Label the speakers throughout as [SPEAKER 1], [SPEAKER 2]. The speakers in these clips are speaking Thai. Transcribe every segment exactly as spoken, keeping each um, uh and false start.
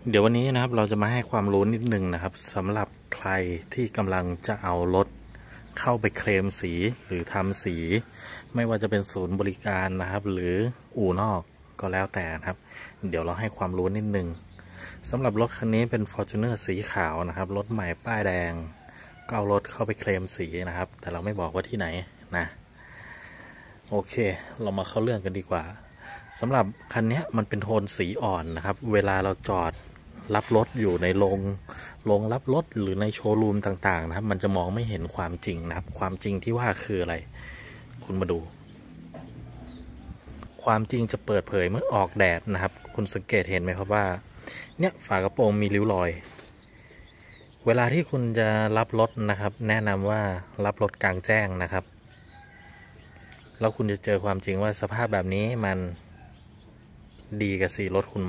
[SPEAKER 1] เดี๋ยววันนี้นะครับเราจะมาให้ความรู้นิดนึงนะครับสำหรับใครที่กำลังจะเอารถเข้าไปเคลมสีหรือทำสีไม่ว่าจะเป็นศูนย์บริการนะครับหรืออู่นอกก็แล้วแต่นะครับเดี๋ยวเราให้ความรู้นิดนึงสำหรับรถคันนี้เป็น Fortuner สีขาวนะครับรถใหม่ป้ายแดงก็เอารถเข้าไปเคลมสีนะครับแต่เราไม่บอกว่าที่ไหนนะโอเคเรามาเข้าเรื่องกันดีกว่าสำหรับคันนี้มันเป็นโทนสีอ่อนนะครับเวลาเราจอดรับรถอยู่ในโรงโรงรับรถหรือในโชว์รูมต่างๆนะครับมันจะมองไม่เห็นความจริงนะครับความจริงที่ว่าคืออะไรคุณมาดูความจริงจะเปิดเผยเมื่อออกแดดนะครับคุณสังเกตเห็นไหมครับว่าเนี่ยฝากระโปรงมีริ้วรอยเวลาที่คุณจะรับรถนะครับแนะนำว่ารับรถกลางแจ้งนะครับแล้วคุณจะเจอความจริงว่าสภาพแบบนี้มันดีกับสีรถคุณไหม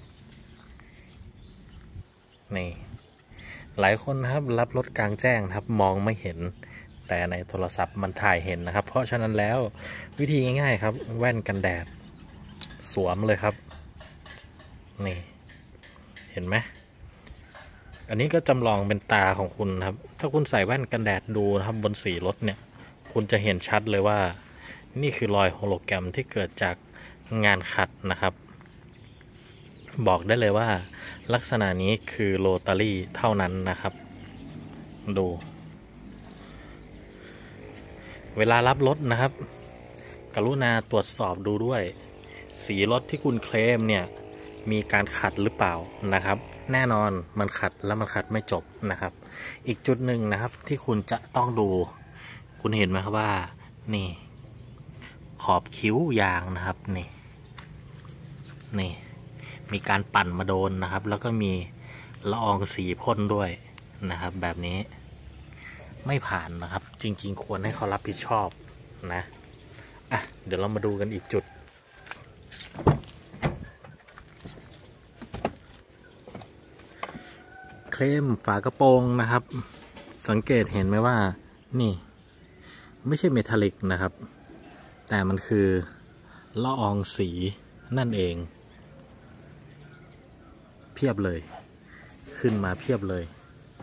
[SPEAKER 1] นี่หลายคนนะครับรับรถกลางแจ้งนะครับมองไม่เห็นแต่ในโทรศัพท์มันถ่ายเห็นนะครับเพราะฉะนั้นแล้ววิธีง่ายๆครับแว่นกันแดดสวมเลยครับนี่เห็นไหมอันนี้ก็จำลองเป็นตาของคุณครับถ้าคุณใส่แว่นกันแดดดูนะครับบนสีรถเนี่ยคุณจะเห็นชัดเลยว่านี่คือรอยโฮโลแกรมที่เกิดจากงานขัดนะครับบอกได้เลยว่าลักษณะนี้คือโรตารี่เท่านั้นนะครับดูเวลารับรถนะครับกรุณาตรวจสอบดูด้วยสีรถที่คุณเคลมเนี่ยมีการขัดหรือเปล่านะครับแน่นอนมันขัดแล้วมันขัดไม่จบนะครับอีกจุดหนึ่งนะครับที่คุณจะต้องดูคุณเห็นไหมครับว่านี่ขอบคิ้วยางนะครับนี่นี่มีการปั่นมาโดนนะครับแล้วก็มีละอองสีพ่นด้วยนะครับแบบนี้ไม่ผ่านนะครับจริงๆควรให้เขารับผิดชอบนะอ่ะเดี๋ยวเรามาดูกันอีกจุดเคลมฝากระโปรงนะครับสังเกตเห็นไหมว่านี่ไม่ใช่เมทัลลิกนะครับแต่มันคือละอองสีนั่นเองเพียบเลยขึ้นมาเพียบเลย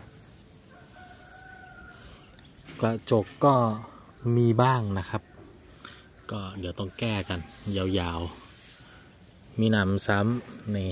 [SPEAKER 1] กระจกก็มีบ้างนะครับก็เดี๋ยวต้องแก้กันยาวๆมีหนำซ้ำนี่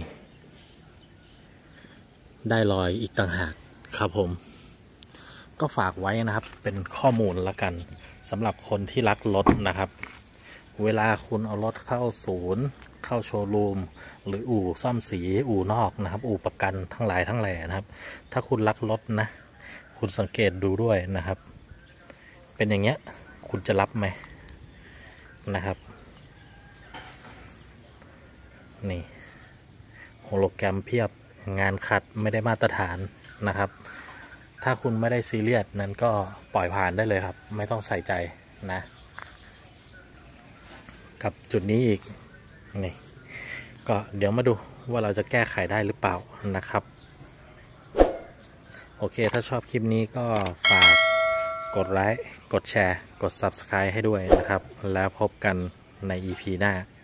[SPEAKER 1] ได้รอยอีกต่างหากครับผมก็ฝากไว้นะครับเป็นข้อมูลละกันสำหรับคนที่รักรถนะครับเวลาคุณเอารถเข้าศูนย์เข้าโชว์รูมหรืออู่ซ่อมสีอู่นอกนะครับอู่ประกันทั้งหลายทั้งแหล่นะครับถ้าคุณรักรถนะคุณสังเกตดูด้วยนะครับเป็นอย่างเงี้ยคุณจะรับไหมนะครับนี่โฮโลแกรมเพียบงานขัดไม่ได้มาตรฐานนะครับถ้าคุณไม่ได้ซีเรียสนั้นก็ปล่อยผ่านได้เลยครับไม่ต้องใส่ใจนะกับจุดนี้อีกนี่ก็เดี๋ยวมาดูว่าเราจะแก้ไขได้หรือเปล่านะครับโอเคถ้าชอบคลิปนี้ก็ฝากกดไลค์กดแชร์กด ซับสไครบ์ ให้ด้วยนะครับแล้วพบกันใน อี พี หน้า